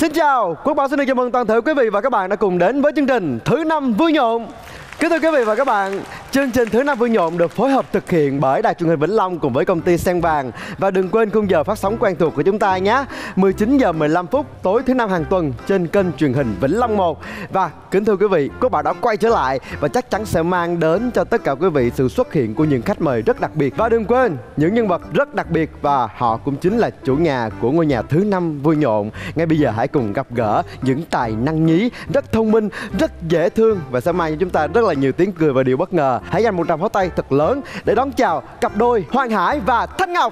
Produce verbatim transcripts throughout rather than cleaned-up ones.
Xin chào, Quốc Bảo xin được chào mừng toàn thể quý vị và các bạn đã cùng đến với chương trình Thứ Năm Vui Nhộn. Kính thưa quý vị và các bạn, chương trình Thứ Năm Vui Nhộn được phối hợp thực hiện bởi Đài Truyền hình Vĩnh Long cùng với công ty Sen Vàng. Và đừng quên khung giờ phát sóng quen thuộc của chúng ta nhé, mười chín giờ mười lăm phút tối thứ năm hàng tuần trên kênh truyền hình Vĩnh Long một. Và kính thưa quý vị, Quốc Bảo đã quay trở lại và chắc chắn sẽ mang đến cho tất cả quý vị sự xuất hiện của những khách mời rất đặc biệt. Và đừng quên những nhân vật rất đặc biệt và họ cũng chính là chủ nhà của ngôi nhà Thứ Năm Vui Nhộn. Ngay bây giờ hãy cùng gặp gỡ những tài năng nhí, rất thông minh, rất dễ thương và sẽ mang cho chúng ta rất là nhiều tiếng cười và điều bất ngờ. Hãy dành một tràng pháo tay thật lớn để đón chào cặp đôi Hoàng Hải và Thanh Ngọc.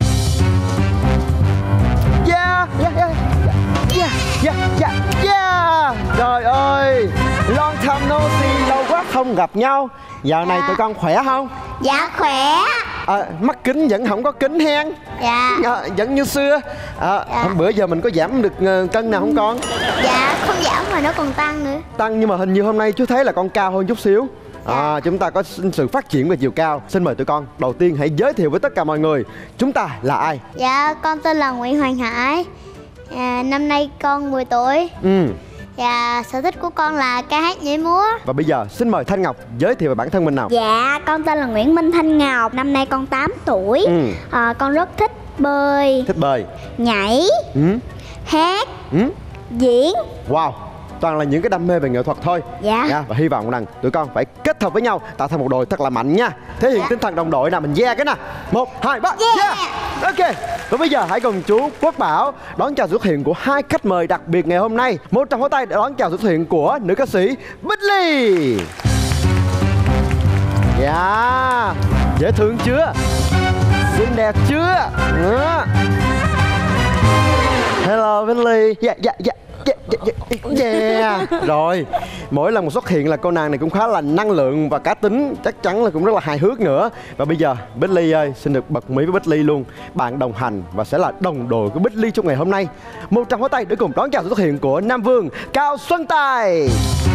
Yeah, yeah, yeah, yeah, yeah, yeah, yeah. Trời ơi, long time no see, lâu quá không gặp nhau. Dạo này Dạ. tụi con khỏe không? Dạ khỏe. À, mắt kính vẫn không có kính hen. Dạ. À, vẫn như xưa. À, Dạ. hôm bữa giờ mình có giảm được uh, cân nào không con? Dạ không giảm mà nó còn tăng nữa. Tăng nhưng mà hình như hôm nay chú thấy là con cao hơn chút xíu. À, chúng ta có sự phát triển về chiều cao. Xin mời tụi con đầu tiên hãy giới thiệu với tất cả mọi người chúng ta là ai. Dạ con tên là Nguyễn Hoàng Hải. À, năm nay con mười tuổi. Ừ. Và sở thích của con là ca hát nhảy múa. Và bây giờ xin mời Thanh Ngọc giới thiệu về bản thân mình nào. Dạ, con tên là Nguyễn Minh Thanh Ngọc. Năm nay con tám tuổi. Ừ. à, Con rất thích bơi, Thích bơi. nhảy, Ừ. hát, Ừ. diễn. Wow, toàn là những cái đam mê về nghệ thuật thôi. Dạ. Nha, và hy vọng rằng tụi con phải kết hợp với nhau tạo thành một đội thật là mạnh nha. Thể hiện Dạ. tinh thần đồng đội nào, mình yeah cái nè. Một, hai, ba, yeah. Ok. Và bây giờ hãy cùng chú Quốc Bảo đón chào xuất hiện của hai khách mời đặc biệt ngày hôm nay. Một tràng pháo tay để đón chào xuất hiện của nữ ca sĩ Bích Ly. Dạ, dễ thương chưa? Xinh đẹp chưa? Đó. Hello Bích Ly. Dạ, dạ, dạ. Yeah, yeah, yeah. Yeah. Rồi, mỗi lần một xuất hiện là cô nàng này cũng khá là năng lượng và cá tính, chắc chắn là cũng rất là hài hước nữa. Và bây giờ Bích Ly ơi, xin được bật mí với Bích Ly luôn, bạn đồng hành và sẽ là đồng đội của Bích Ly trong ngày hôm nay. Một tràng pháo tay để cùng đón chào sự xuất hiện của Nam Vương Cao Xuân Tài.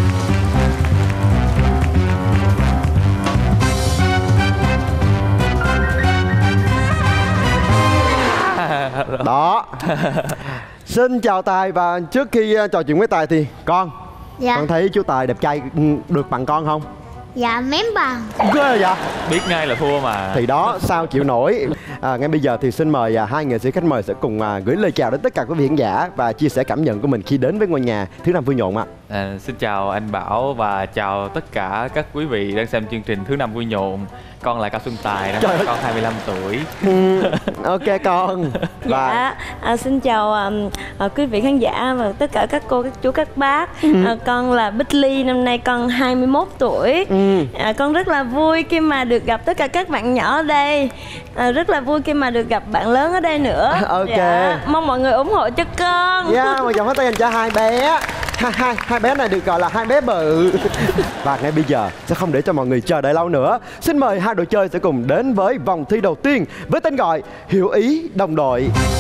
Đó. Xin chào Tài, và trước khi uh, trò chuyện với Tài thì con Dạ. Con thấy chú Tài đẹp trai ừ, được bằng con không? Dạ mém bằng. Ghê vậy? Biết ngay là thua mà. Thì đó, sao chịu nổi. à, Ngay bây giờ thì xin mời à, hai nghệ sĩ khách mời sẽ cùng à, gửi lời chào đến tất cả quý vị khán giả và chia sẻ cảm nhận của mình khi đến với ngôi nhà Thứ Năm Vui Nhộn ạ. À, xin chào anh Bảo và chào tất cả các quý vị đang xem chương trình Thứ Năm Vui Nhộn. Con là Cao Xuân Tài, năm Trời nay ơi. con hai mươi lăm tuổi. Ừ, ok con. Và Dạ, à, xin chào à, à, quý vị khán giả và tất cả các cô, các chú, các bác. à, Con là Bích Ly, năm nay con hai mươi mốt tuổi. ừ. à, Con rất là vui khi mà được gặp tất cả các bạn nhỏ ở đây. à, Rất là vui khi mà được gặp bạn lớn ở đây nữa. Ok. Dạ, mong mọi người ủng hộ cho con. Yeah, một dòng pháo tay dành cho hai bé. Hai, hai, hai bé này được gọi là hai bé bự. Và ngay bây giờ sẽ không để cho mọi người chờ đợi lâu nữa. Xin mời hai đội chơi sẽ cùng đến với vòng thi đầu tiên với tên gọi Hiểu Ý Đồng Đội.